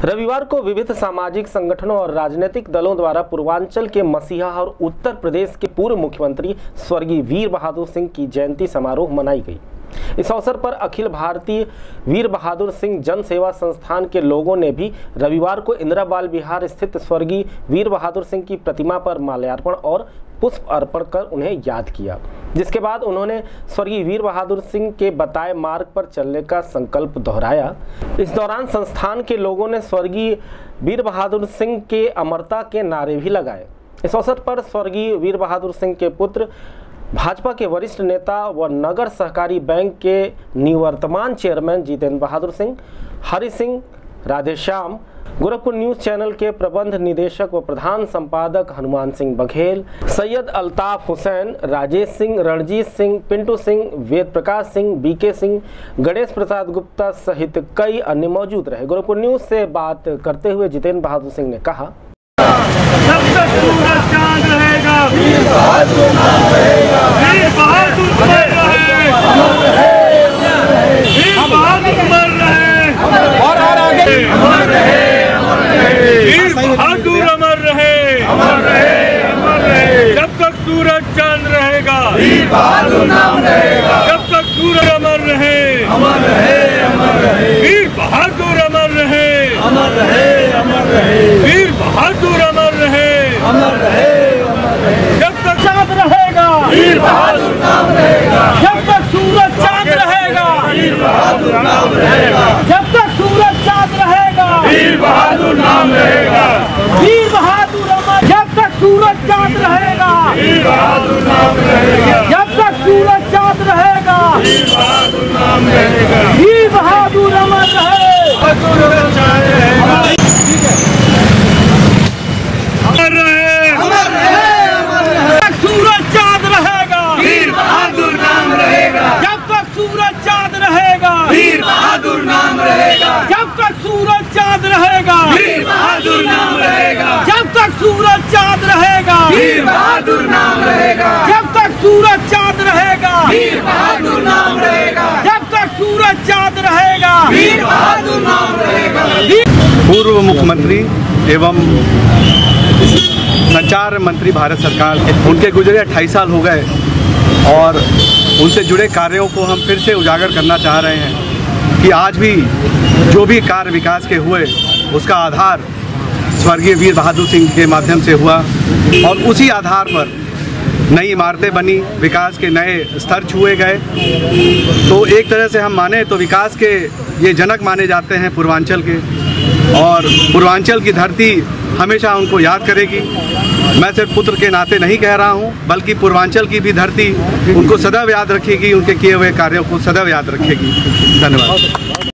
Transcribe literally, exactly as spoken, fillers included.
रविवार को विविध सामाजिक संगठनों और राजनीतिक दलों द्वारा पूर्वांचल के मसीहा और उत्तर प्रदेश के पूर्व मुख्यमंत्री स्वर्गीय वीर बहादुर सिंह की जयंती समारोह मनाई गई। इस अवसर पर अखिल भारतीय वीर बहादुर सिंह जन सेवा संस्थान के लोगों ने भी रविवार को इंदिरा बाल विहार स्थित स्वर्गीय वीर बहादुर सिंह की प्रतिमा पर माल्यार्पण और पुष्प अर्पण कर उन्हें याद किया, जिसके बाद उन्होंने स्वर्गीय वीर बहादुर सिंह के बताए मार्ग पर चलने का संकल्प दोहराया। इस दौरान संस्थान के लोगों ने स्वर्गीय वीर बहादुर सिंह के अमरता के नारे भी लगाए। इस अवसर पर स्वर्गीय वीर बहादुर सिंह के पुत्र, भाजपा के वरिष्ठ नेता व नगर सहकारी बैंक के निवर्तमान chairman Jitendra Bahadur Singh, Hari Singh, Radheshyam, Gorakhpur news channel के प्रबंध निदेशक व प्रधान संपादक हनुमान सिंह बघेल, सैयद अल्ताफ हुसैन, राजेश सिंह, रणजीत सिंह, पिंटू सिंह, वेद प्रकाश सिंह, बीके सिंह, गणेश प्रसाद गुप्ता सहित कई अन्य मौजूद रहे। गोरखपुर न्यूज से बात करते हुए जितेंद्र बहादुर सिंह ने कहा, जब तक सूरज चांद रहेगा, वीर बहादुर नाम रहेगा, वीर बहादुर अमर रहे, वीर बहादुर अमर रहे, और आगे अमर रहे, अमर रहे, वीर बहादुर अमर रहे, अमर रहे, अमर रहे, जब तक सूरज चांद रहेगा, वीर बहादुर नाम रहेगा, जब तक सूरज अमर रहे, अमर रहे, अमर रहे, वीर बहादुर अमर रहे, अमर रहे, अमर रहे, वीर बहादुर अमर रहे, अमर रहे, अमर रहे, जब तक चांद रहेगा, वीर बहादुर नाम रहेगा, जब तक सूरज चांद रहेगा, वीर बहादुर नाम रहेगा, जब तक सूरज चांद रहेगा, वीर बहादुर नाम रहेगा, वीर बहादुर अमर, जब तक सूरज चांद रहेगा, वीर बहादुर नाम रहेगा, जब तक सूरज चांद रहेगा, वीर बहादुर नाम रहेगा, वीर बहादुर अमर रहे, सूरज चांद रहेगा, अमर रहे, अमर रहे, अमर रहे, जब तक सूरज चांद रहेगा, वीर बहादुर नाम रहेगा, जब तक सूरज चांद रहेगा, वीर बहादुर नाम रहेगा, जब तक सूरज चांद रहेगा, वीर बहादुर नाम रहेगा, जब तक सूरज चांद रहेगा, वीर बहादुर नाम रहेगा, जब तक सूरज चांद रहेगा, वीर बहादुर नाम रहेगा, जब तक सूरज चांद रहेगा, वीर बहादुर नाम रहेगा। पूर्व मुख्यमंत्री एवं संचार मंत्री भारत सरकार के उनके गुजरे अट्ठाईस साल हो गए और उनसे जुड़े कार्यों को हम फिर से उजागर करना चाह रहे हैं कि आज भी जो भी कार्य विकास के हुए उसका आधार स्वर्गीय वीर बहादुर सिंह के माध्यम से हुआ और उसी आधार पर नई इमारतें बनी, विकास के नए स्तर छुए गए। तो एक तरह से हम माने तो विकास के ये जनक माने जाते हैं पूर्वांचल के, और पूर्वांचल की धरती हमेशा उनको याद करेगी। मैं सिर्फ पुत्र के नाते नहीं कह रहा हूँ, बल्कि पूर्वांचल की भी धरती उनको सदैव याद रखेगी, उनके किए हुए कार्यों को सदैव याद रखेगी। धन्यवाद।